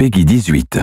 Peggy 18.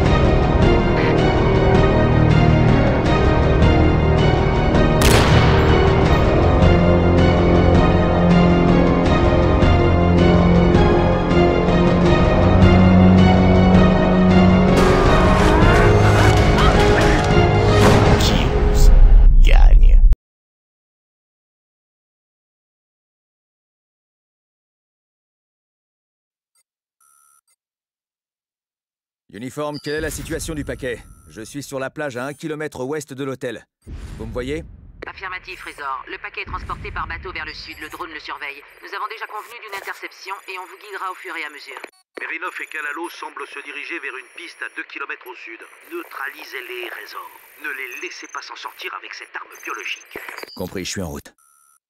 Uniforme, quelle est la situation du paquet? Je suis sur la plage à 1 km ouest de l'hôtel. Vous me voyez? Affirmatif, Trésor. Le paquet est transporté par bateau vers le sud. Le drone le surveille. Nous avons déjà convenu d'une interception et on vous guidera au fur et à mesure. Merinov et Kalalo semblent se diriger vers une piste à 2 km au sud. Neutralisez-les, Trésor. Ne les laissez pas s'en sortir avec cette arme biologique. Compris, je suis en route.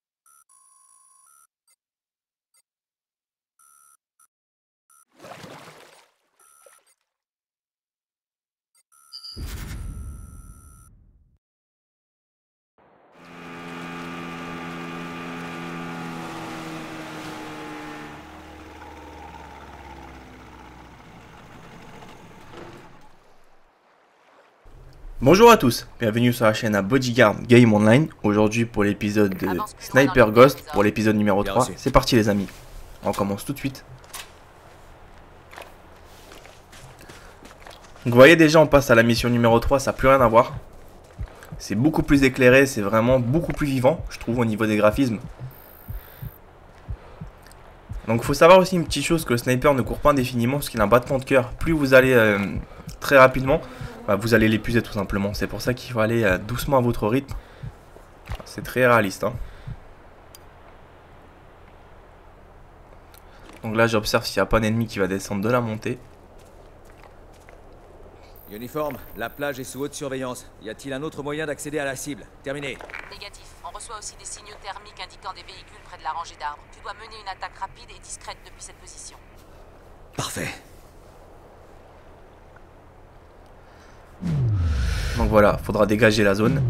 Bonjour à tous, bienvenue sur la chaîne à Bodyguard Game Online. Aujourd'hui pour l'épisode de Sniper Ghost, pour l'épisode numéro 3. C'est parti les amis, on commence tout de suite. Donc vous voyez déjà on passe à la mission numéro 3, ça n'a plus rien à voir. C'est beaucoup plus éclairé, c'est vraiment beaucoup plus vivant, je trouve au niveau des graphismes. Donc il faut savoir aussi une petite chose, que le sniper ne court pas indéfiniment parce qu'il a un battement de cœur. Plus vous allez très rapidement, vous allez l'épuiser tout simplement. C'est pour ça qu'il faut aller doucement à votre rythme. C'est très réaliste. Hein. Donc là j'observe s'il n'y a pas d'ennemi qui va descendre de la montée. Uniforme, la plage est sous haute surveillance. Y a-t-il un autre moyen d'accéder à la cible? Terminé. Négatif. On reçoit aussi des signaux thermiques indiquant des véhicules près de la rangée d'arbres. Tu dois mener une attaque rapide et discrète depuis cette position. Parfait. Donc voilà, faudra dégager la zone.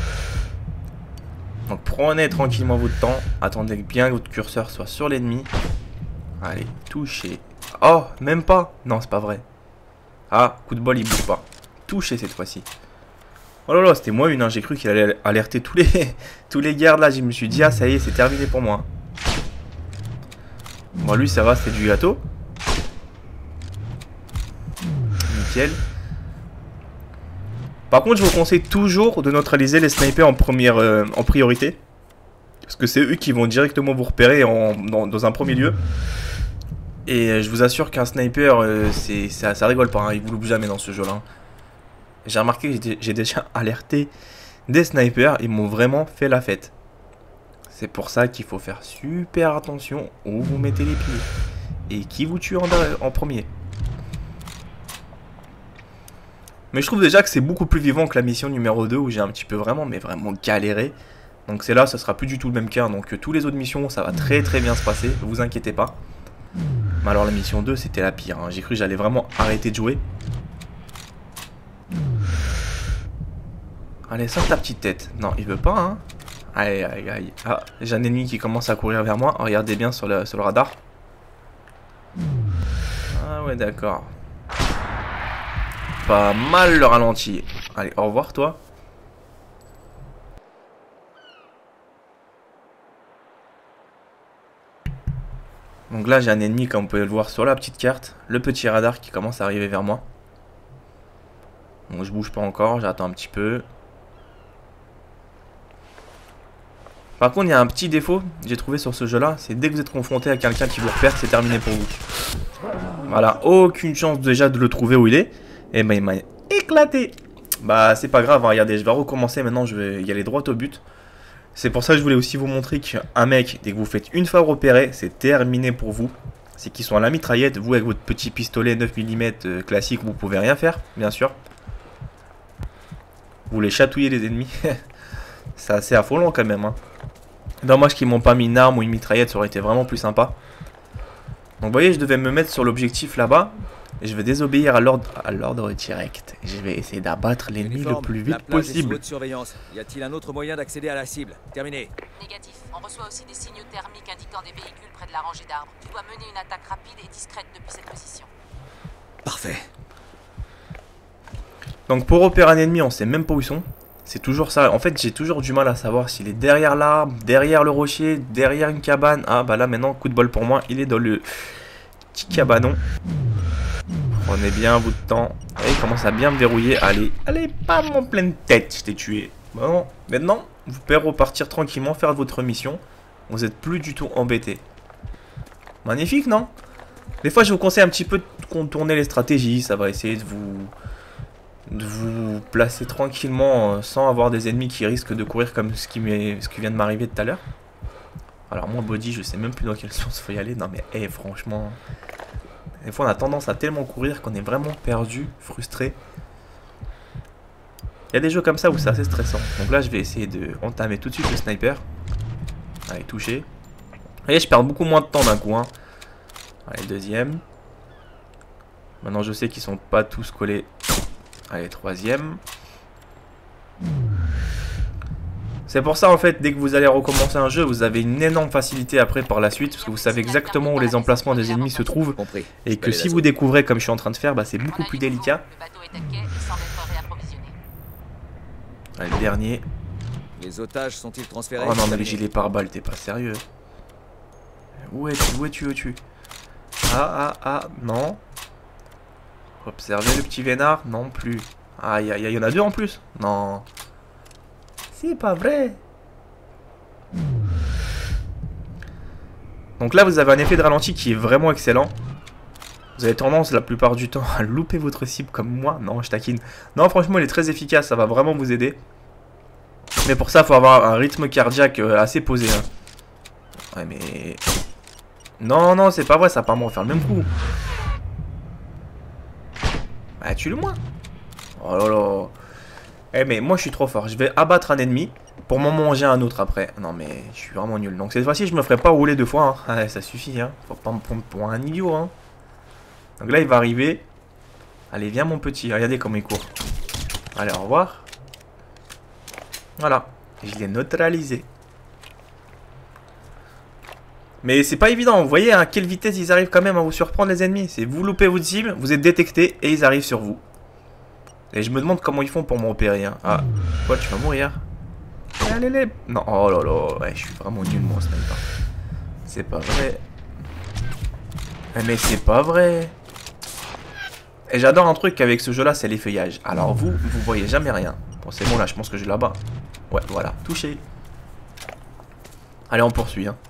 Donc prenez tranquillement votre temps. Attendez bien que votre curseur soit sur l'ennemi. Allez, touchez. Oh, même pas. Non, c'est pas vrai. Ah, coup de bol, il bouge pas. Touchez cette fois-ci. Oh là là, c'était moi une. Hein. J'ai cru qu'il allait alerter tous les gardes là. Je me suis dit, ah ça y est, c'est terminé pour moi. Bon, lui, ça va, c'est du gâteau. Nickel. Par contre, je vous conseille toujours de neutraliser les snipers en priorité. Parce que c'est eux qui vont directement vous repérer dans un premier lieu. Et je vous assure qu'un sniper, ça rigole pas. Hein, il vous loupe jamais dans ce jeu-là. Hein. J'ai remarqué que j'ai déjà alerté des snipers. Ils m'ont vraiment fait la fête. C'est pour ça qu'il faut faire super attention où vous mettez les pieds. Et qui vous tue en premier. Mais je trouve déjà que c'est beaucoup plus vivant que la mission numéro 2 où j'ai un petit peu vraiment galéré. Donc c'est là, ça sera plus du tout le même cas. Donc tous les autres missions, ça va très bien se passer. Ne vous inquiétez pas. Mais alors la mission 2, c'était la pire. Hein. J'ai cru que j'allais vraiment arrêter de jouer. Allez, sors ta petite tête. Non, il veut pas, hein. Aïe. Ah, j'ai un ennemi qui commence à courir vers moi. Regardez bien sur le radar. Ah ouais, d'accord. Pas mal le ralenti. Allez, au revoir toi. Donc là j'ai un ennemi comme vous pouvez le voir sur la petite carte. Le petit radar qui commence à arriver vers moi. Donc je bouge pas encore, j'attends un petit peu. Par contre il y a un petit défaut que j'ai trouvé sur ce jeu là. C'est dès que vous êtes confronté à quelqu'un qui vous repère, c'est terminé pour vous. Voilà, aucune chance déjà de le trouver où il est. Et ben il m'a éclaté. Bah c'est pas grave, hein, regardez, je vais recommencer maintenant, je vais y aller droit au but. C'est pour ça que je voulais aussi vous montrer qu'un mec, dès que vous faites une fois repérer, c'est terminé pour vous. C'est qu'ils sont à la mitraillette, vous avec votre petit pistolet 9 mm classique, vous pouvez rien faire, bien sûr. Vous les chatouillez les ennemis. C'est assez affolant quand même. Hein. Dommage qu'ils m'ont pas mis une arme ou une mitraillette, ça aurait été vraiment plus sympa. Donc vous voyez, je devais me mettre sur l'objectif là-bas. Et je vais désobéir à l'ordre direct. Je vais essayer d'abattre l'ennemi le plus vite possible. Y a-t-il un autre moyen d'accéder à la cible? Terminé. Négatif. On reçoit aussi des signaux thermiques indiquant des véhicules près de la rangée d'arbres. Tu dois mener une attaque rapide et discrète depuis cette position. Parfait. Donc pour repérer un ennemi, on sait même pas où ils sont. C'est toujours ça. En fait, j'ai toujours du mal à savoir s'il est derrière l'arbre, derrière le rocher, derrière une cabane. Ah bah là maintenant, coup de bol pour moi, il est dans le petit cabanon. Prenez bien votre temps. Et il commence à bien me verrouiller. Allez, allez, pas mon pleine tête, je t'ai tué. Bon, maintenant, vous pouvez repartir tranquillement, faire votre mission. Vous n'êtes plus du tout embêté. Magnifique, non? Des fois, je vous conseille un petit peu de contourner les stratégies. Ça va essayer de vous placer tranquillement sans avoir des ennemis qui risquent de courir comme ce qui vient de m'arriver tout à l'heure. Alors moi, body, je sais même plus dans quelle source faut y aller. Non mais, hey, franchement... Des fois, on a tendance à tellement courir qu'on est vraiment perdu, frustré. Il y a des jeux comme ça où c'est assez stressant. Donc là, je vais essayer de entamer tout de suite le sniper. Allez, touché. Vous voyez, je perds beaucoup moins de temps d'un coup. Hein. Allez, deuxième. Maintenant, je sais qu'ils sont pas tous collés. Allez, troisième. C'est pour ça, en fait, dès que vous allez recommencer un jeu, vous avez une énorme facilité après par la suite. Parce que vous savez exactement où les emplacements des ennemis se trouvent. Et que si vous découvrez, comme je suis en train de faire, bah, c'est beaucoup plus délicat. Allez, le dernier. Les otages sont-ils transférés? Oh non, mais les gilets pare-balles, t'es pas sérieux. Où es-tu? Où es-tu? Ah, non. Observez le petit vénard? Non plus. Aïe, aïe, aïe, il y en a deux en plus? Non. C'est pas vrai. Donc là, vous avez un effet de ralenti qui est vraiment excellent. Vous avez tendance, la plupart du temps, à louper votre cible comme moi. Non, je taquine. Non, franchement, il est très efficace. Ça va vraiment vous aider. Mais pour ça, il faut avoir un rythme cardiaque assez posé. Hein. Ouais, mais... Non, non, c'est pas vrai. Ça va pas me refaire le même coup. Bah, tue-le moins. Oh là là. Eh mais moi je suis trop fort, je vais abattre un ennemi pour m'en manger un autre après. Non mais je suis vraiment nul. Donc cette fois-ci je me ferai pas rouler deux fois. Hein. Ouais, ça suffit, hein. Faut pas me prendre pour un idiot. Hein. Donc là il va arriver. Allez viens mon petit, regardez comment il court. Allez au revoir. Voilà, je l'ai neutralisé. Mais c'est pas évident, vous voyez à quelle vitesse ils arrivent quand même à vous surprendre les ennemis. C'est vous loupez votre cible, vous êtes détecté et ils arrivent sur vous. Et je me demande comment ils font pour me repérer. Hein. Ah, quoi, tu vas mourir? Allez, allez. Non, oh là là, ouais, je suis vraiment nul, moi, sniper. C'est pas vrai. Mais c'est pas vrai. Et j'adore un truc avec ce jeu-là, c'est les feuillages. Alors vous voyez jamais rien. Bon, c'est bon, là, je pense que je là-bas. Ouais, voilà, touché. Allez, on poursuit. Hein.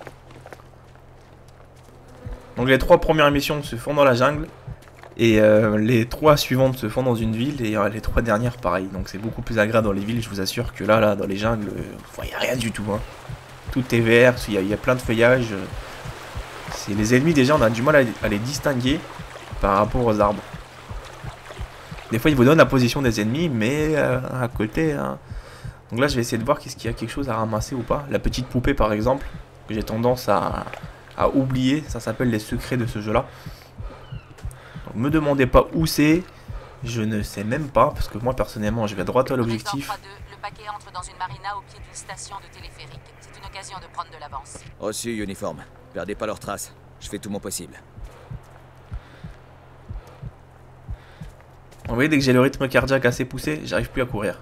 Donc les 3 premières missions se font dans la jungle. Et les 3 suivantes se font dans une ville et les 3 dernières pareil. Donc c'est beaucoup plus agréable dans les villes, je vous assure que là dans les jungles, vous voyez rien du tout. Hein. Tout est vert, il y a plein de feuillage. Les ennemis déjà on a du mal à les distinguer par rapport aux arbres. Des fois ils vous donnent la position des ennemis mais à côté. Hein. Donc là je vais essayer de voir qu'est-ce qu'il y a quelque chose à ramasser ou pas. La petite poupée par exemple, que j'ai tendance à oublier, ça s'appelle les secrets de ce jeu là. Me demandez pas où c'est, je ne sais même pas, parce que moi personnellement je vais droit à l'objectif. Le paquet entre dans une marina au pied d'une station de téléphérique. C'est une occasion de prendre de l'avance. Reçu, uniforme. Perdez pas leurs traces. Je fais tout mon possible. Vous voyez, dès que j'ai le rythme cardiaque assez poussé, j'arrive plus à courir.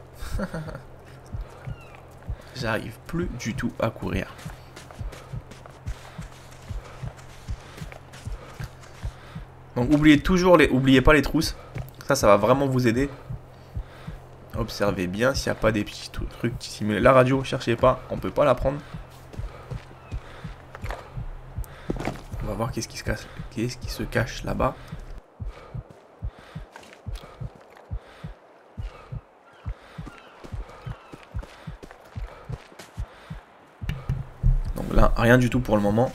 J'arrive plus du tout à courir. Donc oubliez pas les trousses. Ça va vraiment vous aider. Observez bien s'il n'y a pas des petits trucs qui simulent. La radio, cherchez pas, on peut pas la prendre. On va voir qu'est-ce qui se cache là-bas. Donc là, rien du tout pour le moment.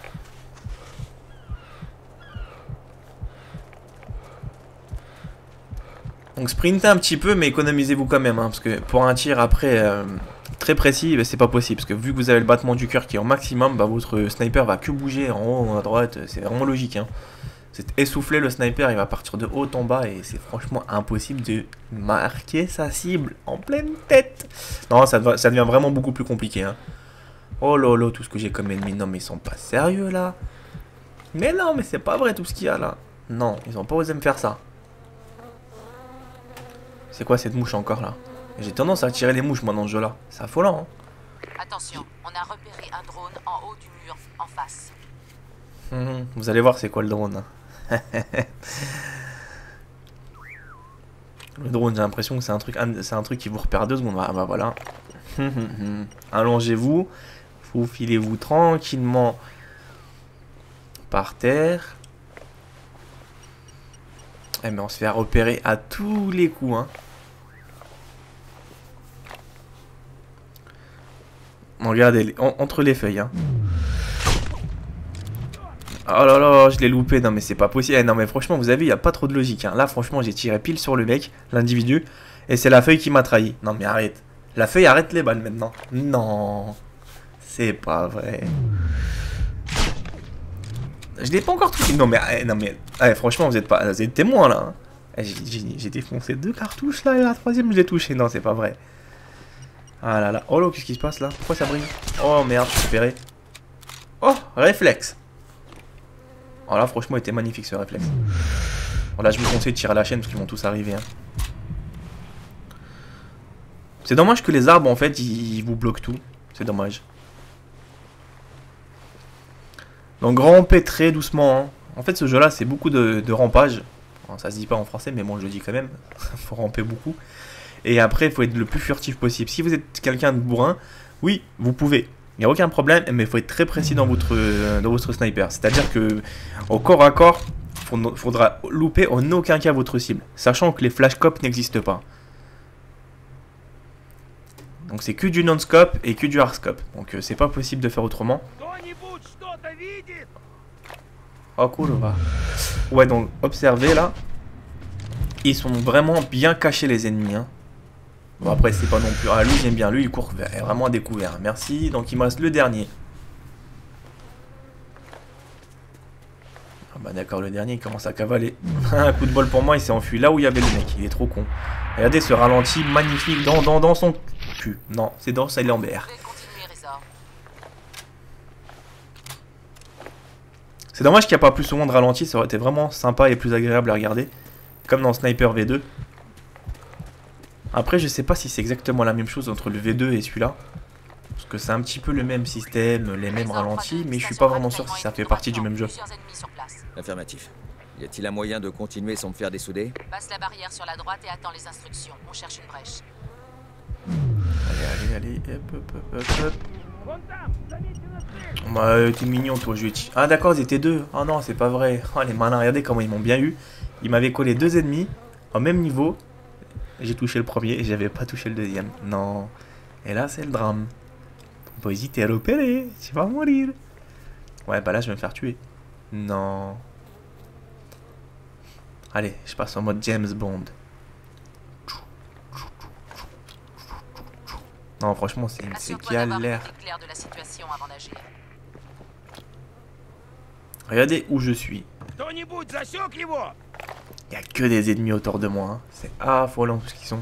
Donc sprintez un petit peu mais économisez-vous quand même hein, parce que pour un tir après très précis c'est pas possible parce que vu que vous avez le battement du cœur qui est au maximum bah, votre sniper va que bouger en haut à droite, c'est vraiment logique hein. C'est essoufflé le sniper, il va partir de haut en bas et c'est franchement impossible de marquer sa cible en pleine tête. Non ça devient vraiment beaucoup plus compliqué hein. Oh là là tout ce que j'ai comme ennemi, non mais ils sont pas sérieux là. Mais non mais c'est pas vrai tout ce qu'il y a là. Non ils ont pas osé me faire ça. C'est quoi cette mouche encore là? J'ai tendance à tirer les mouches moi dans ce jeu là. C'est affolant hein. Attention, on a repéré un drone en haut du mur, en face. Vous allez voir c'est quoi le drone. Le drone, j'ai l'impression que c'est un truc qui vous repère à 2 secondes. Ah bah voilà. Allongez-vous. Vous filez-vous tranquillement par terre. Eh mais on se fait repérer à tous les coups hein. Regardez, entre les feuilles hein. Oh là là, je l'ai loupé. Non mais c'est pas possible. Non mais franchement, vous avez vu, il n'y a pas trop de logique hein. Là franchement, j'ai tiré pile sur le mec, l'individu. Et c'est la feuille qui m'a trahi. Non mais arrête. La feuille arrête les balles maintenant. Non. C'est pas vrai. Je l'ai pas encore touché. Non mais franchement, vous êtes témoin là hein. J'ai défoncé 2 cartouches là et la 3ème je l'ai touché. Non c'est pas vrai. Ah là là. Oh là, qu'est-ce qui se passe là? Pourquoi ça brille? Oh merde, je suis repéré. Oh, réflexe. Oh là, franchement, il était magnifique ce réflexe. Bon, là, je vous conseille de tirer à la chaîne parce qu'ils vont tous arriver. Hein. C'est dommage que les arbres, en fait, ils vous bloquent tout. C'est dommage. Donc, ramper très doucement. Hein. En fait, ce jeu-là, c'est beaucoup de rampage. Bon, ça se dit pas en français, mais bon, je le dis quand même. Faut ramper beaucoup. Et après, il faut être le plus furtif possible. Si vous êtes quelqu'un de bourrin, oui, vous pouvez. Il n'y a aucun problème, mais il faut être très précis dans votre sniper. C'est-à-dire que au corps à corps, il faudra louper en aucun cas votre cible. Sachant que les flashcopes n'existent pas. Donc c'est que du non-scope et que du hard-scope. Donc c'est pas possible de faire autrement. Oh cool, va. Ouais, donc observez là. Ils sont vraiment bien cachés les ennemis. Hein. Bon après c'est pas non plus... Ah lui j'aime bien, lui il court vraiment à découvert. Merci, donc il me reste le dernier. Ah bah d'accord, le dernier il commence à cavaler. Un coup de bol pour moi, il s'est enfui là où il y avait le mec, il est trop con. Regardez ce ralenti magnifique dans son cul. Non, c'est dans sa lambert. C'est dommage qu'il n'y a pas plus souvent de ralenti, ça aurait été vraiment sympa et plus agréable à regarder. Comme dans Sniper V2. Après, je sais pas si c'est exactement la même chose entre le V2 et celui-là. Parce que c'est un petit peu le même système, les mêmes ralentis, mais je suis pas vraiment sûr si ça fait partie du même jeu. Affirmatif. Y a-t-il un moyen de continuer sans me faire dessouder? Passe la barrière sur la droite et attends les instructions. On cherche une brèche. Allez, hop. Bah, t'es mignon, toi, je vais... Ah d'accord, ils étaient 2. Ah non, c'est pas vrai. Oh, les malins, regardez comment ils m'ont bien eu. Ils m'avaient collé 2 ennemis, au même niveau. J'ai touché le premier et j'avais pas touché le deuxième. Non. Et là, c'est le drame. Faut pas hésiter à l'opérer. Tu vas mourir. Ouais, bah là, je vais me faire tuer. Non. Allez, je passe en mode James Bond. Non, franchement, c'est galère. Regardez où je suis. Il n'y a que des ennemis autour de moi. Hein. C'est affolant tout ce qu'ils sont.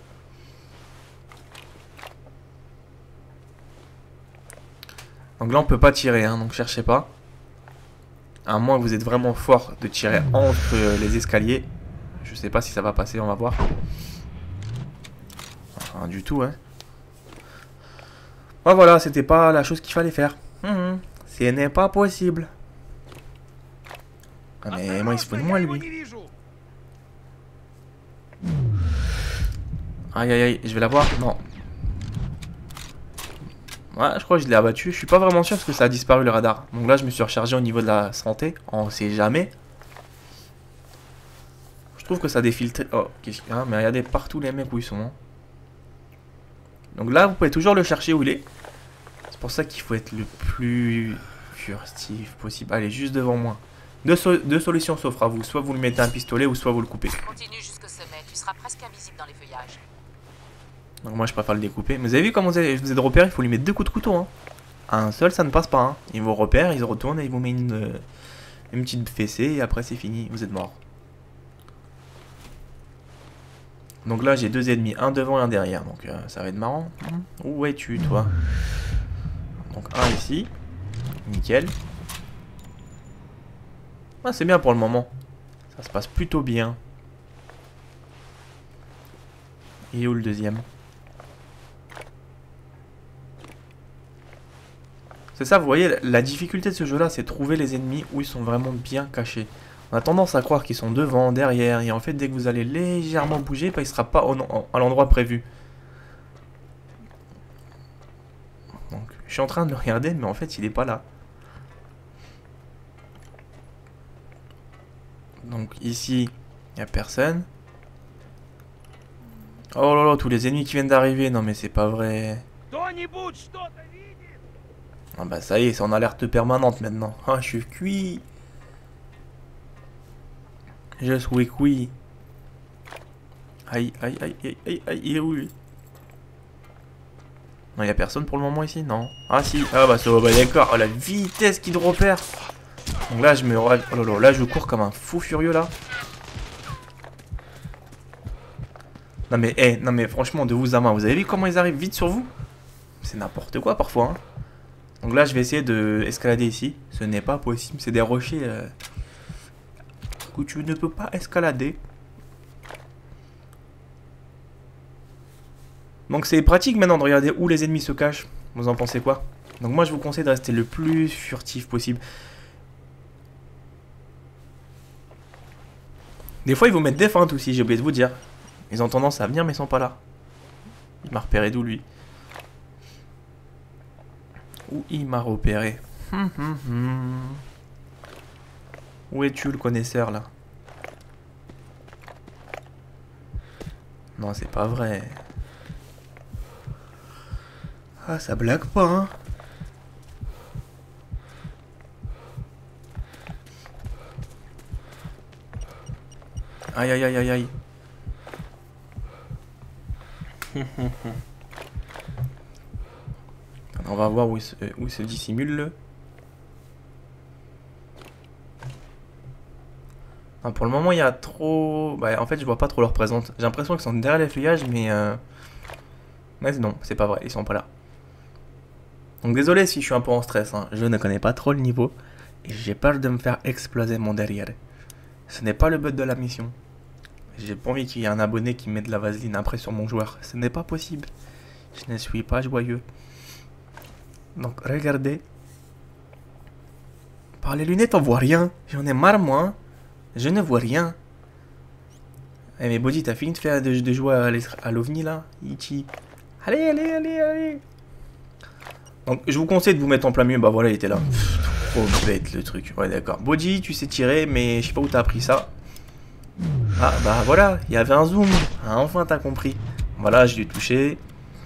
Donc là, on peut pas tirer. Hein, donc cherchez pas. À moins que vous êtes vraiment fort de tirer entre les escaliers. Je sais pas si ça va passer. On va voir. Enfin, du tout. Hein. Oh, voilà, c'était pas la chose qu'il fallait faire. Ce n'est pas possible. Ah, mais moi, il se fout de moi, lui. Aïe aïe aïe, je vais l'avoir. Non. Ouais, je crois que je l'ai abattu. Je suis pas vraiment sûr parce que ça a disparu le radar. Donc là, je me suis rechargé au niveau de la santé. On sait jamais. Je trouve que ça défile très... Oh, qu'est-ce qu'il y a? Mais regardez partout les mecs où ils sont. Hein. Donc là, vous pouvez toujours le chercher où il est. C'est pour ça qu'il faut être le plus furtif possible. Allez, juste devant moi. Deux solutions s'offrent à vous. Soit vous le mettez un pistolet ou soit vous le coupez. Continue jusqu'au sommet. Tu seras presque invisible dans les feuillages. Donc moi je préfère le découper. Mais vous avez vu comment je vous ai de repère? Il faut lui mettre 2 coups de couteau. Hein. Un seul ça ne passe pas. Hein. Il vous repère, il se retourne et il vous met une petite fessée et après c'est fini. Vous êtes mort. Donc là j'ai 2 ennemis. Un devant et un derrière. Donc ça va être marrant. Où es-tu toi? Donc un ici. Nickel. Ah, c'est bien pour le moment. Ça se passe plutôt bien. Il est où le deuxième? C'est ça, vous voyez, la difficulté de ce jeu-là, c'est trouver les ennemis où ils sont vraiment bien cachés. On a tendance à croire qu'ils sont devant, derrière, et en fait, dès que vous allez légèrement bouger, bah, il ne sera pas à l'endroit prévu. Donc, je suis en train de le regarder, mais en fait, il n'est pas là. Donc, ici, il n'y a personne. Oh là là, tous les ennemis qui viennent d'arriver, non mais c'est pas vrai. Ah bah ça y est, c'est en alerte permanente maintenant. Ah, je suis cuit. Je suis cuit. Aïe, aïe, aïe, aïe, aïe, aïe, il est où lui? Non, il y a personne pour le moment ici, non? Ah si, ah bah ça va, bah d'accord. Oh la vitesse qu'il repère. Donc là, je me... Oh là là, là je cours comme un fou furieux là. Non mais, hey, non mais franchement, de vous à main, vous avez vu comment ils arrivent vite sur vous? C'est n'importe quoi parfois, hein. Donc là, je vais essayer de escalader ici. Ce n'est pas possible, c'est des rochers que tu ne peux pas escalader. Donc c'est pratique maintenant de regarder où les ennemis se cachent. Vous en pensez quoi? Donc moi, je vous conseille de rester le plus furtif possible. Des fois, ils vous mettent des feintes aussi, j'ai oublié de vous dire. Ils ont tendance à venir, mais ils sont pas là. Il m'a repéré d'où, lui? Où il m'a repéré? Où es-tu, le connaisseur, là? Non, c'est pas vrai. Ah, ça blague pas, hein? Aïe, aïe, aïe, aïe, aïe. On va voir où il se dissimule le. Non, pour le moment il y a trop... Bah, en fait je vois pas trop leur présence. J'ai l'impression qu'ils sont derrière les feuillages mais... Mais non, c'est pas vrai, ils sont pas là. Donc désolé si je suis un peu en stress, hein. Je ne connais pas trop le niveau. Et j'ai peur de me faire exploser mon derrière. Ce n'est pas le but de la mission. J'ai pas envie qu'il y ait un abonné qui mette de la vaseline après sur mon joueur. Ce n'est pas possible. Je ne suis pas joyeux. Donc regardez. Par les lunettes on voit rien. J'en ai marre moi. Je ne vois rien. Eh mais Bodhi, t'as fini de jouer à l'OVNI là? Ichi. Allez, allez, allez, allez. Donc je vous conseille de vous mettre en plein milieu. Bah voilà, il était là. Pff, trop bête le truc. Ouais d'accord. Bodhi, tu sais tirer mais je sais pas où t'as appris ça. Ah bah voilà, il y avait un zoom. Ah, enfin t'as compris. Voilà, je l'ai touché.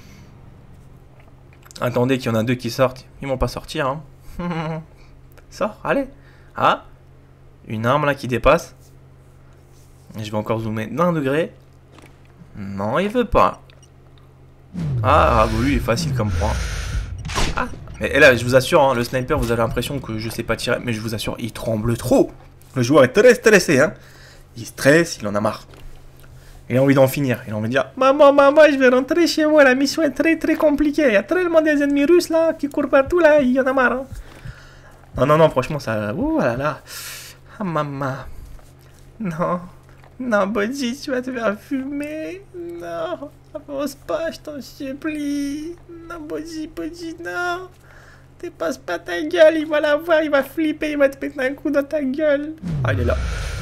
Attendez qu'il y en a deux qui sortent. Ils vont pas sortir, hein. Sors, allez. Ah, une arme là qui dépasse. Je vais encore zoomer d'un degré. Non, il veut pas. Ah, bah lui il est facile comme point. Ah, mais là je vous assure, hein, le sniper vous avez l'impression que je sais pas tirer. Mais je vous assure, il tremble trop. Le joueur est très stressé, hein. Il stresse, il en a marre. Il a envie d'en finir. Il a envie de dire maman, maman, je vais rentrer chez moi. La mission est très très compliquée. Il y a tellement des ennemis russes là qui courent partout là. Il y en a marre. Hein. Non, non, non, franchement, ça. Ouh là là. Ah, maman. Non. Non, Bodhi, tu vas te faire fumer. Non. Avance pas, je t'en supplie. Non, Bodhi, Bodhi, non. Dépasse pas ta gueule. Il va la voir. Il va flipper. Il va te mettre un coup dans ta gueule. Ah, il est là.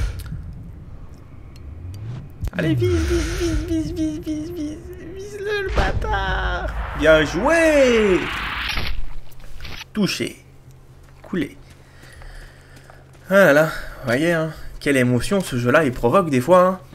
Allez, vise, vise, vise, vise, vise, vise, vise, vise-le, le bâtard. Bien joué. Touché. Coulé. Ah là là, vous voyez, hein, quelle émotion ce jeu-là, il provoque des fois, hein.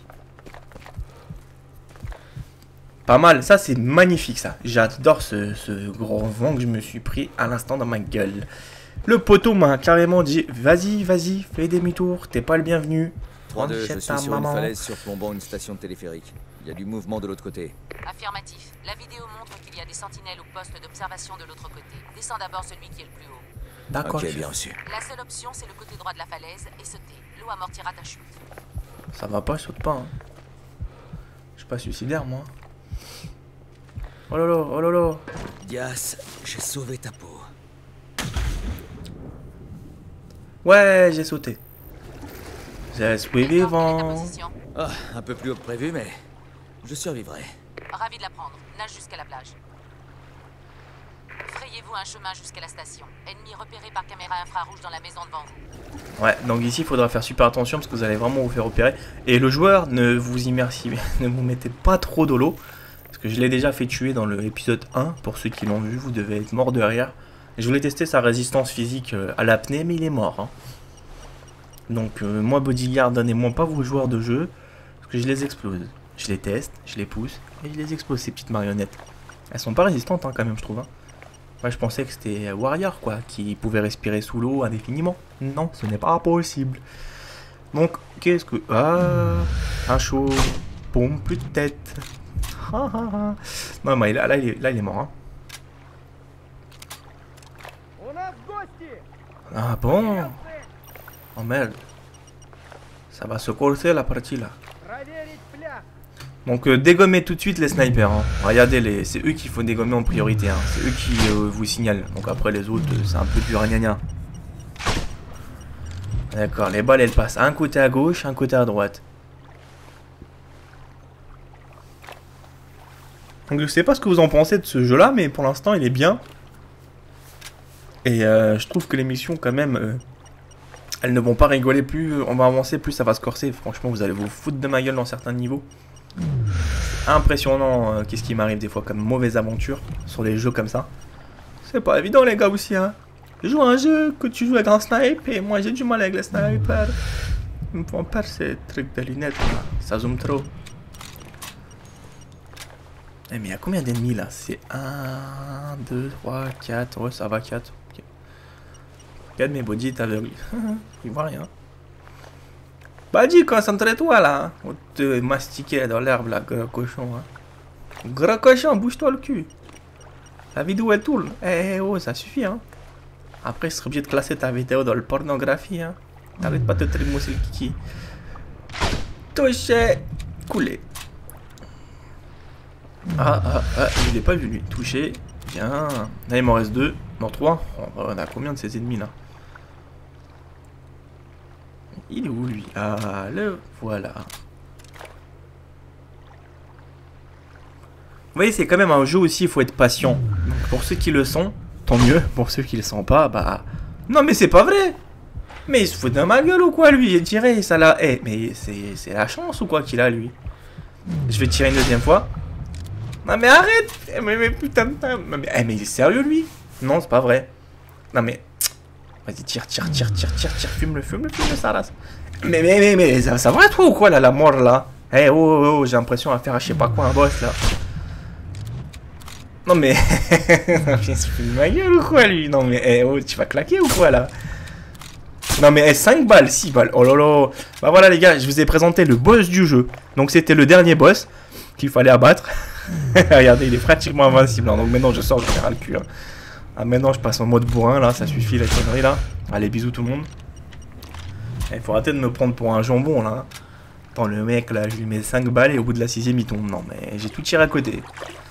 Pas mal, ça c'est magnifique ça. J'adore ce gros vent que je me suis pris à l'instant dans ma gueule. Le poteau m'a carrément dit, vas-y, vas-y, fais demi-tour, t'es pas le bienvenu. 3-2, je suis sur une falaise surplombant une station de téléphérique. Il y a du mouvement de l'autre côté. Affirmatif. La vidéo montre qu'il y a des sentinelles au poste d'observation de l'autre côté. Descends d'abord celui qui est le plus haut. D'accord. Ok, bien reçu. La seule option, c'est le côté droit de la falaise et sauter. L'eau amortira ta chute. Ça va pas, je saute pas. Hein. Je suis pas suicidaire, moi. Oh là là, oh là là. Dias, j'ai sauvé ta peau. Ouais, j'ai sauté. Je suis vivant. Ah, un peu plus haut que prévu, mais je survivrai. Ravi de l'apprendre. Nage jusqu'à la plage. Frayez-vous un chemin jusqu'à la station. Ennemi repéré par caméra infrarouge dans la maison devant vous. Ouais, donc ici il faudra faire super attention parce que vous allez vraiment vous faire repérer. Et le joueur, ne vous immersez, ne vous mettez pas trop de l'eau. Parce que je l'ai déjà fait tuer dans l'épisode 1. Pour ceux qui l'ont vu, vous devez être mort de rire. Je voulais tester sa résistance physique à l'apnée, mais il est mort. Hein. Donc moi Bodyguard, donnez-moi pas vos joueurs de jeu. Parce que je les explose. Je les teste, je les pousse et je les explose ces petites marionnettes. Elles sont pas résistantes hein, quand même je trouve. Hein. Moi je pensais que c'était Warrior quoi, qui pouvait respirer sous l'eau indéfiniment. Non, ce n'est pas possible. Donc qu'est-ce que... Ah, un chaud. Boum, plus de tête. Non mais là il est mort. Hein. Ah bon? Oh merde. Ça va se corser la partie là. Donc dégommez tout de suite les snipers. Hein. Regardez, c'est eux qu'il faut dégommer en priorité. Hein. C'est eux qui vous signalent. Donc après les autres, c'est un peu du ragnagna. D'accord, les balles elles passent un côté à gauche, un côté à droite. Donc je sais pas ce que vous en pensez de ce jeu là, mais pour l'instant il est bien. Et je trouve que les missions quand même, elles ne vont pas rigoler, plus on va avancer, plus ça va se corser. Franchement vous allez vous foutre de ma gueule dans certains niveaux. Impressionnant qu'est-ce qui m'arrive des fois comme mauvaise aventure sur les jeux comme ça. C'est pas évident les gars aussi hein. Je joue à un jeu que tu joues avec un snipe et moi j'ai du mal avec les snipers. Ils me font peur ces trucs de lunettes là. Ça zoome trop. Eh mais il y a combien d'ennemis là? C'est 1, 2, 3, 4. Ouais ça va 4. Okay. Regarde mes body est aveugle. Il voit rien. Badi, concentre-toi là. On te mastiquer dans l'herbe là, gros cochon. Hein. Gros cochon, bouge-toi le cul. La vidéo elle tourne. Eh oh, ça suffit hein. Après, je serais obligé de classer ta vidéo dans le pornographie. Hein. T'arrêtes pas de te trémousser le kiki. Touché. Coulé. Je l'ai pas vu lui. Touché. Bien. Là, il m'en reste 2. Non, 3. On a combien de ces ennemis là? Il est où lui? Ah, le voilà. Vous voyez, c'est quand même un jeu aussi, il faut être patient. Donc, pour ceux qui le sont, tant mieux. Pour ceux qui le sont pas, bah... Non mais c'est pas vrai. Mais il se fout de ma gueule ou quoi lui? Il tirait, ça l'a... Eh, mais c'est la chance ou quoi qu'il a lui? Je vais tirer une deuxième fois. Non mais arrête. Mais putain de... mais il est sérieux lui? Non, c'est pas vrai. Non mais... Vas-y, tire, fume-le, ça race. Mais ça va toi ou quoi là, la mort là? Eh oh, j'ai l'impression à faire je sais pas quoi un boss là. Non mais... Il se fout de ma gueule ou quoi lui? Non mais eh oh, tu vas claquer ou quoi là? Non mais 5 balles, 6 balles, oh là là. Bah voilà les gars, je vous ai présenté le boss du jeu. Donc c'était le dernier boss qu'il fallait abattre. Regardez, il est pratiquement invincible. Hein. Donc maintenant je sors, je vais le cul. Hein. Ah maintenant je passe en mode bourrin là, ça suffit la connerie là. Allez bisous tout le monde. Il faut arrêter de me prendre pour un jambon là. Attends le mec là, je lui mets 5 balles et au bout de la 6ème il tombe. Non mais j'ai tout tiré à côté.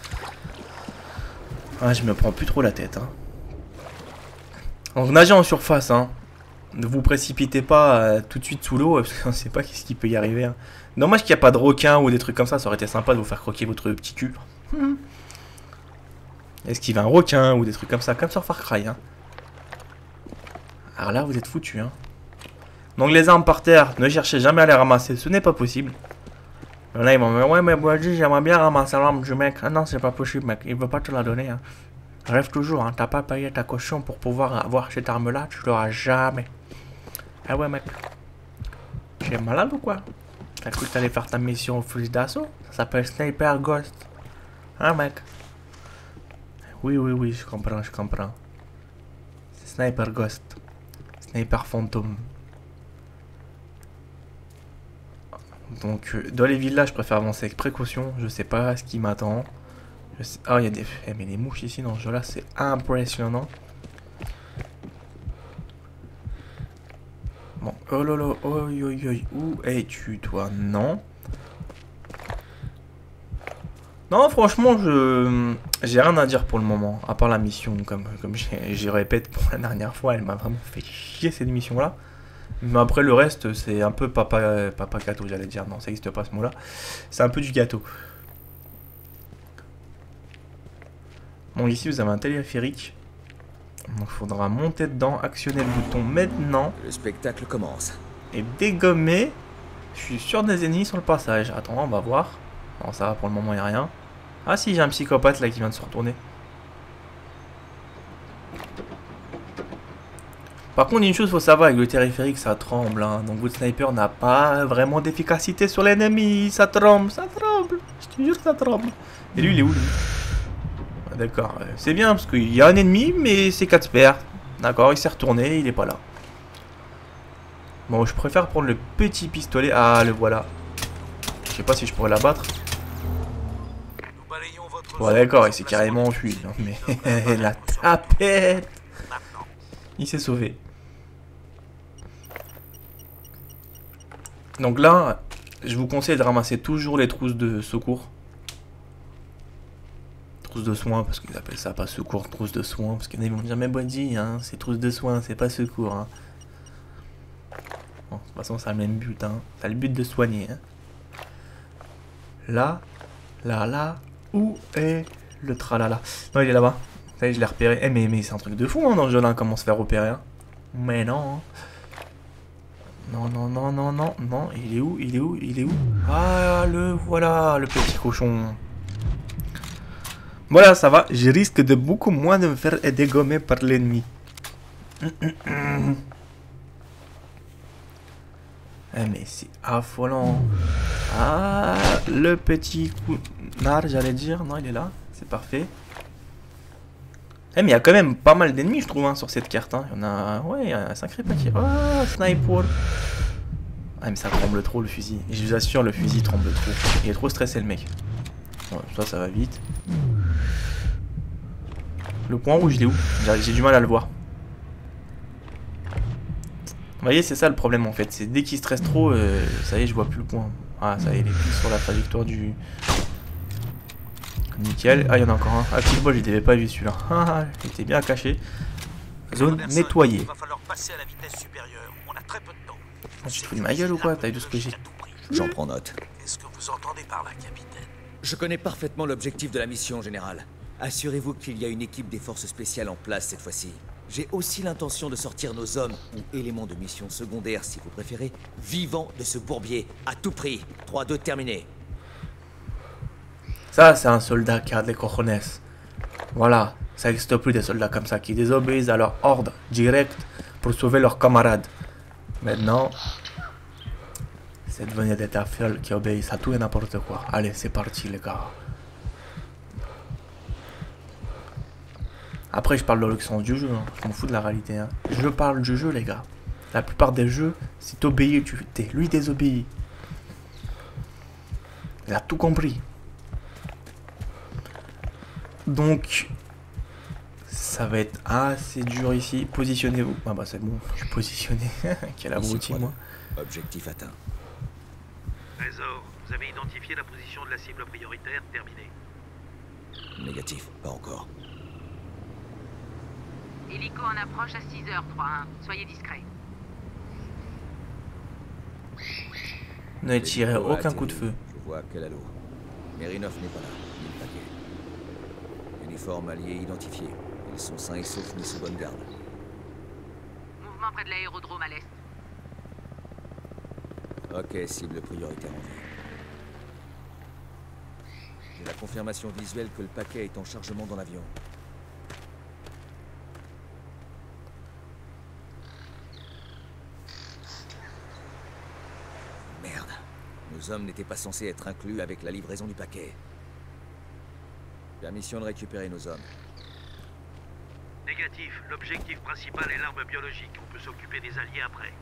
Ah je me prends plus trop la tête hein. Donc nagez en surface hein. Ne vous précipitez pas tout de suite sous l'eau parce qu'on ne sait pas ce qui peut y arriver. Hein. Dommage qu'il n'y a pas de requin ou des trucs comme ça aurait été sympa de vous faire croquer votre petit cul. Est-ce qu'il va un requin ou des trucs comme ça, comme sur Far Cry hein. Alors là vous êtes foutus hein. Donc les armes par terre, ne cherchez jamais à les ramasser, ce n'est pas possible. Là ils vont me dire ouais mais Boadi j'aimerais bien ramasser l'arme du mec. Ah non c'est pas possible mec, il veut pas te la donner hein. Rêve toujours hein, t'as pas payé ta caution pour pouvoir avoir cette arme là, tu l'auras jamais. Ah ouais mec. Tu es malade ou quoi? T'as cru que t'allais faire ta mission au fusil d'assaut? Ça s'appelle Sniper Ghost. Hein mec? Oui, je comprends. C'est Sniper Ghost. Sniper Fantôme. Donc, dans les villages, je préfère avancer avec précaution. Je sais pas ce qui m'attend. Ah, il y a des... Eh, mais les mouches ici dans ce jeu-là, c'est impressionnant. Bon, oh lolo, oi, où es-tu, toi? Non. Non, franchement, j'ai rien à dire pour le moment, à part la mission, comme je répète pour la dernière fois, elle m'a vraiment fait chier cette mission-là. Mais après, le reste, c'est un peu papa gâteau, j'allais dire. Non, ça n'existe pas ce mot-là. C'est un peu du gâteau. Bon, ici vous avez un téléphérique. Donc il faudra monter dedans, actionner le bouton maintenant. Le spectacle commence. Et dégommer. Je suis sûr des ennemis sur le passage. Attends, on va voir. Non, ça va, pour le moment, il n'y a rien. Ah si, j'ai un psychopathe là qui vient de se retourner. Par contre, une chose, faut savoir, avec le téléphérique, ça tremble. Hein. Donc votre sniper n'a pas vraiment d'efficacité sur l'ennemi. Ça tremble, ça tremble. Je te jure, ça tremble. Et lui, il est où, lui? Ah, d'accord, c'est bien, parce qu'il y a un ennemi, mais c'est Catsper. D'accord, il s'est retourné, il est pas là. Bon, je préfère prendre le petit pistolet. Ah, le voilà. Je sais pas si je pourrais l'abattre. Ouais, d'accord, il s'est carrément enfui. Non, mais la tapette. Il s'est sauvé. Donc là, je vous conseille de ramasser toujours les trousses de secours. Trousses de soins, parce qu'ils appellent ça pas secours, trousses de soins. Parce qu'ils vont dire, mais Bodji, hein, c'est trousses de soins, c'est pas secours. Hein. Bon, de toute façon, ça a le même but. Hein. Ça a le but de soigner. Hein. Là, où est le tralala? Non, il est là-bas. Ça y est, je l'ai repéré. Eh, mais c'est un truc de fou hein, dans le jeu là, comment se faire repérer. Hein. Mais non. Non, non, non, non, non, non. Il est où? Il est où? Il est où? Ah, le voilà, le petit cochon. Voilà, ça va. Je risque de beaucoup moins de me faire dégommer par l'ennemi. Eh, mais c'est affolant. Ah, le petit couard, j'allais dire. Non, il est là. C'est parfait. Eh, mais il y a quand même pas mal d'ennemis, je trouve, hein, sur cette carte. Hein. Il y en a, ouais, il y a un sacré paquet. Ah, sniper. Ah, mais ça tremble trop, le fusil. Et je vous assure, le fusil tremble trop. Il est trop stressé, le mec. Ouais, ça va vite. Le point rouge, il est où? J'ai du mal à le voir. Vous voyez, c'est ça le problème, en fait. C'est dès qu'il stresse trop, ça y est, je vois plus le point. Ah, ça y est, il est plus sur la trajectoire du... Nickel. Ah, il y en a encore un. Ah, petit bol, je l'avais pas vu celui-là. Ah, il était bien caché. Zone nettoyée. Il va falloir passer à la vitesse supérieure. On a très peu de temps. Ah, tu te fous de ma gueule ou quoi? T'as vu tout ce que j'ai? J'en prends note. Qu'est-ce que vous entendez par là, capitaine? Je connais parfaitement l'objectif de la mission, général. Assurez-vous qu'il y a une équipe des forces spéciales en place cette fois-ci. J'ai aussi l'intention de sortir nos hommes, ou éléments de mission secondaire si vous préférez, vivants de ce bourbier, à tout prix. 3-2 terminé. Ça, c'est un soldat qui a des cojones. Voilà, ça n'existe plus des soldats comme ça qui désobéissent à leur ordre direct pour sauver leurs camarades. Maintenant, c'est devenu des tafioles qui obéissent à tout et n'importe quoi. Allez, c'est parti les gars. Après, je parle dans le sens du jeu, hein. Je m'en fous de la réalité. Hein. Je parle du jeu, les gars. La plupart des jeux, si t'obéis, t'es lui désobéis. Il a tout compris. Donc, ça va être assez dur ici. Positionnez-vous. Ah bah c'est bon, je suis positionné. Quel abruti, moi. Objectif atteint. Trésor, vous avez identifié la position de la cible prioritaire, terminé. Négatif, pas encore. Hélico en approche à 6h31. Soyez discret. Ne tirez aucun coup de feu. Je vois quel halo. Merinov n'est pas là, ni le paquet. Uniforme allié identifié. Ils sont sains et saufs, mais sous bonne garde. Mouvement près de l'aérodrome à l'est. Ok, cible prioritaire en vue. J'ai la confirmation visuelle que le paquet est en chargement dans l'avion. Merde. Nos hommes n'étaient pas censés être inclus avec la livraison du paquet. Permission de récupérer nos hommes. Négatif. L'objectif principal est l'arme biologique. On peut s'occuper des alliés après.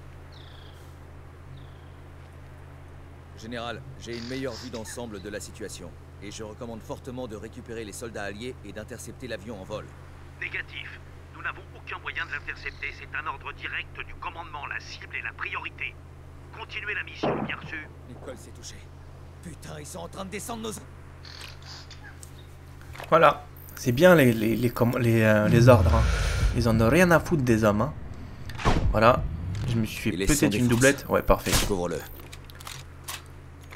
Général, j'ai une meilleure vue d'ensemble de la situation. Et je recommande fortement de récupérer les soldats alliés et d'intercepter l'avion en vol. Négatif. Nous n'avons aucun moyen de l'intercepter. C'est un ordre direct du commandement. La cible est la priorité. Continuez la mission, bien reçu. Nicole s'est touchée. Putain, ils sont en train de descendre nos... Voilà. C'est bien les ordres. Hein. Ils en ont rien à foutre des hommes. Hein. Voilà. Je me suis fait peut-être une doublette. Ouais, parfait. Couvre-le.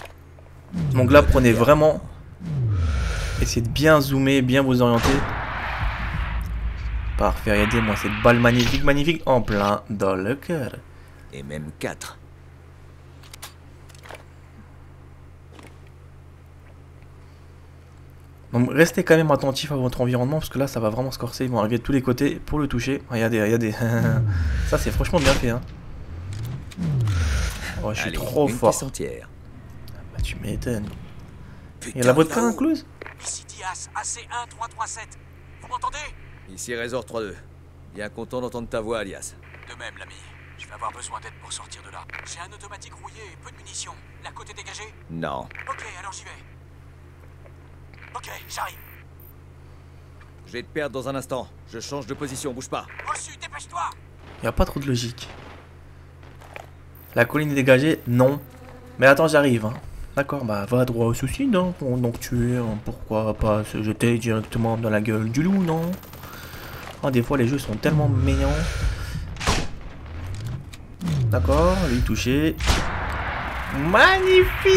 Donc là, prenez vraiment... Essayez de bien zoomer, bien vous orienter. Parfait, regardez-moi cette balle magnifique, magnifique, en plein dans le cœur. Et même 4. Donc restez quand même attentif à votre environnement parce que là ça va vraiment se corser, ils vont arriver de tous les côtés pour le toucher. Regardez, regardez. Ça c'est franchement bien fait hein. Oh, je suis trop fort. Bah tu m'étonnes. Il y a la vodka incluse? Ici Dias, AC1337. Vous m'entendez? Ici Razor 3-2. Bien content d'entendre ta voix, Alias. De même, l'ami. Je vais avoir besoin d'aide pour sortir de là. J'ai un automatique rouillé et peu de munitions. La côte est dégagée? Non. Ok, alors j'y vais. Ok, j'arrive. Je vais te perdre dans un instant. Je change de position, bouge pas. Reçu, dépêche-toi. Il n'y a pas trop de logique. La colline est dégagée? Non. Mais attends, j'arrive. Hein. D'accord, bah va droit au souci, non? Donc tu es, pourquoi pas se jeter directement dans la gueule du loup, non? Ah, des fois les jeux sont tellement méchants. D'accord, lui touché. Magnifique!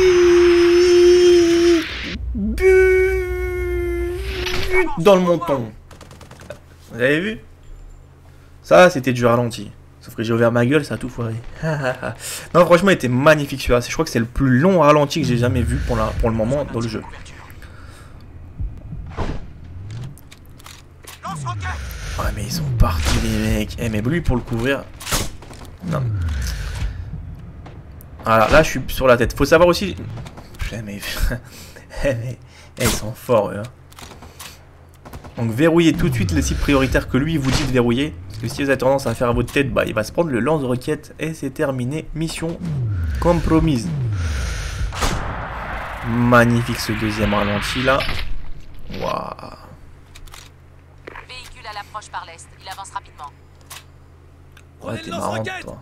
But dans le menton. Vous avez vu? Ça, c'était du ralenti. Sauf que j'ai ouvert ma gueule, ça a tout foiré. Non, franchement, il était magnifique celui-là. Je crois que c'est le plus long ralenti que j'ai jamais vu pour le moment dans le jeu. Ah, mais ils sont partis, les mecs. Eh, mais lui, pour le couvrir... Non. Voilà, là, je suis sur la tête. Faut savoir aussi... Mais... ils sont forts, eux. Hein. Donc, verrouillez tout de suite les sites prioritaires que lui vous dit de verrouiller. Parce que si vous avez tendance à faire à votre tête, bah il va se prendre le lance-roquette et c'est terminé. Mission compromise. Magnifique ce deuxième ralenti là. Waouh. Véhicule à l'approche par l'est. Il avance rapidement. Ouais, t'es marrant toi.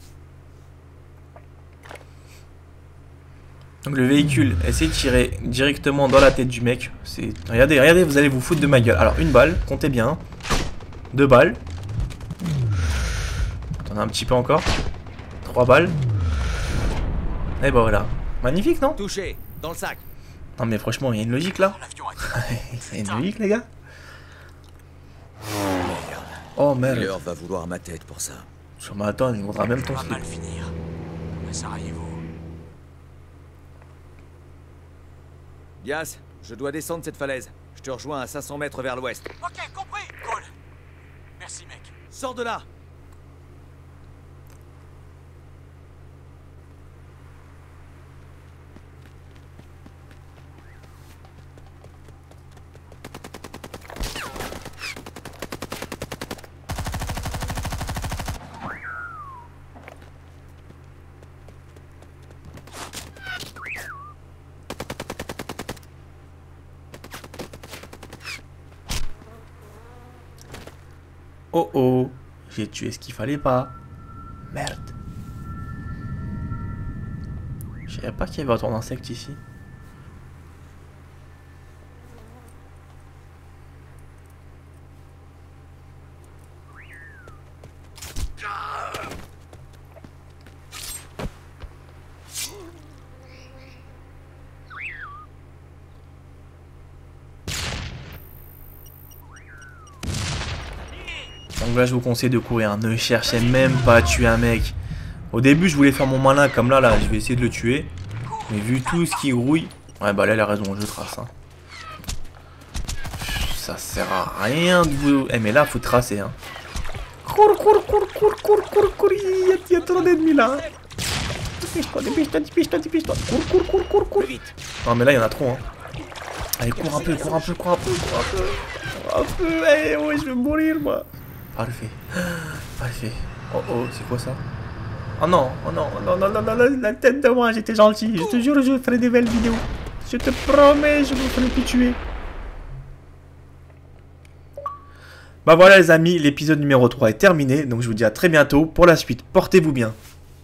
Donc le véhicule, essayez de tirer directement dans la tête du mec. Regardez, regardez, vous allez vous foutre de ma gueule. Alors une balle, comptez bien. 2 balles. T'en as un petit peu encore. 3 balles. Et bah voilà. Magnifique, non? Touché, dans le sac. Non mais franchement, il y a une logique là. Il y a une logique, les gars. Oh merde. Miller va vouloir ma tête pour ça. Sur ma attente, il voudra même ton Ça va slip. mal finir. Mais Sarajevo. Dias, je dois descendre cette falaise. Je te rejoins à 500 mètres vers l'ouest. Ok, compris. Cool. Merci, mec. Sors de là! Oh oh, j'ai tué ce qu'il fallait pas. Merde. Je savais pas qu'il y avait autant d'insectes ici. Donc là je vous conseille de courir, ne cherchez même pas à tuer un mec. Au début je voulais faire mon malin comme là, je vais essayer de le tuer. Mais vu tout ce qui grouille... Ouais bah là elle a raison, je trace. Hein. Ça sert à rien de vous... Eh mais là faut tracer hein. Cours, cours, cours, cours, cours, cours, cours, il y a trop d'ennemis là. Dépêche-toi, dépêche-toi, dépêche-toi, dépêche-toi. Cours, cours, cours, cours, cours. Non mais là il y en a trop hein. Allez cours un peu, cours un peu, cours un peu, cours un peu. Cours un peu, eh ouais je vais mourir moi. Parfait. Parfait. Oh oh, c'est quoi ça? Oh non, oh non, non, non, non, non, la tête de moi, j'étais gentil. Je te jure, je ferai des belles vidéos. Je te promets, je vous ferai plus tuer. Bah voilà les amis, l'épisode numéro 3 est terminé. Donc je vous dis à très bientôt pour la suite. Portez-vous bien.